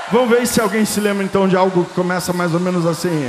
Vamos ver se alguém se lembra então de algo que começa mais ou menos assim.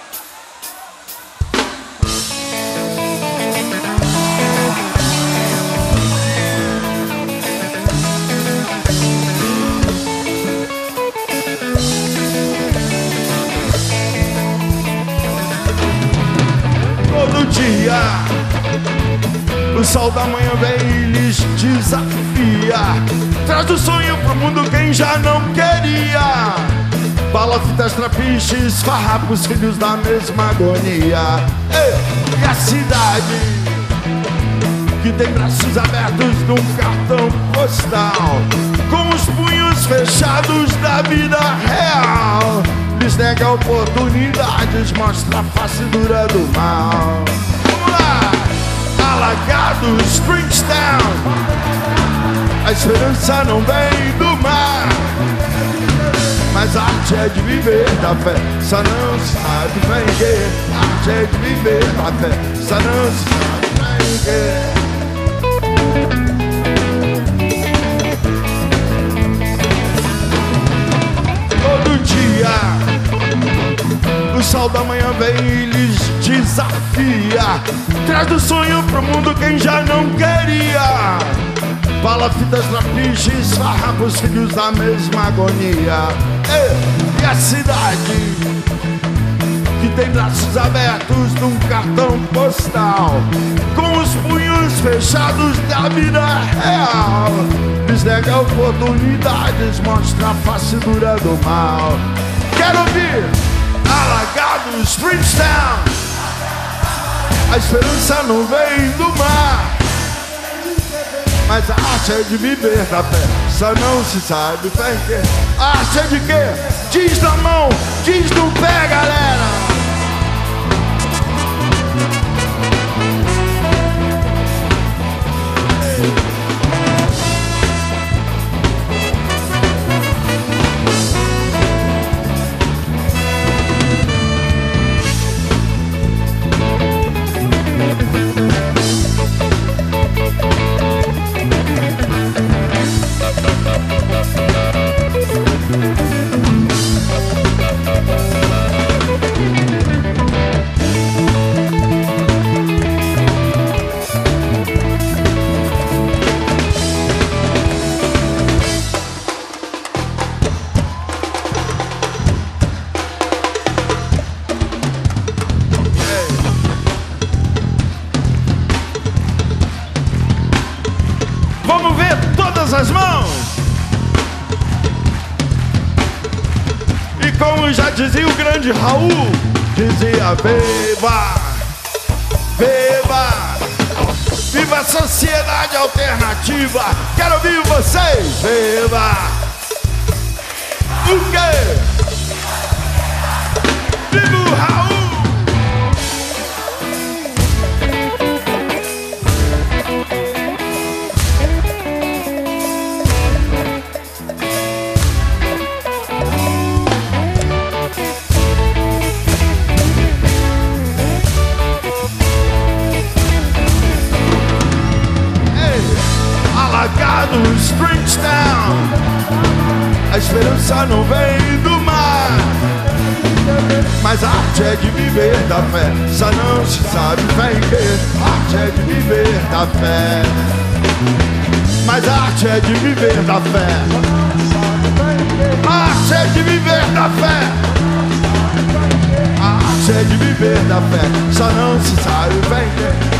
Todo dia o sol da manhã vem e lhes desafia. Traz o sonho pro mundo quem já não queria. Bala, fitas, trapiches, farrapos, filhos da mesma agonia. E a cidade que tem braços abertos num cartão postal, com os punhos fechados da vida real, lhes nega oportunidades, mostra a face dura do mal. Vamos lá! Alagados, Springstown, a esperança não vem do mar, mas a arte é de viver da fé, só não se sabe vender. A arte é de viver da fé, só não se sabe vender. Todo dia o sol da manhã vem e lhes desafia. Traz do sonho pro mundo quem já não queria. Bala, fitas, trapiches, farrapos, filhos da mesma agonia. E a cidade que tem braços abertos num cartão postal, com os punhos fechados da vida real, lhes nega oportunidades, mostra a face dura do mal. Quero ouvir! Alagados, Springstown, a esperança não vem do mar, mas a arte é de viver da fé, só não se sabe fé em quê. A arte é de quê? Diz na mão, diz no pé, galera. Vamos ver todas as mãos. E como já dizia o grande Raul, dizia: beba, beba, viva a sociedade alternativa. Quero ouvir vocês. Beba. O quê? Viva o Raul. Alagados, Springstown, a esperança não vem do mar, mas a arte é de viver da fé, só não se sabe fé em quê. A arte é de viver da fé, mas a arte é de viver da fé. A arte é de viver da fé. A arte é de viver da fé, só não se sabe fé em quê.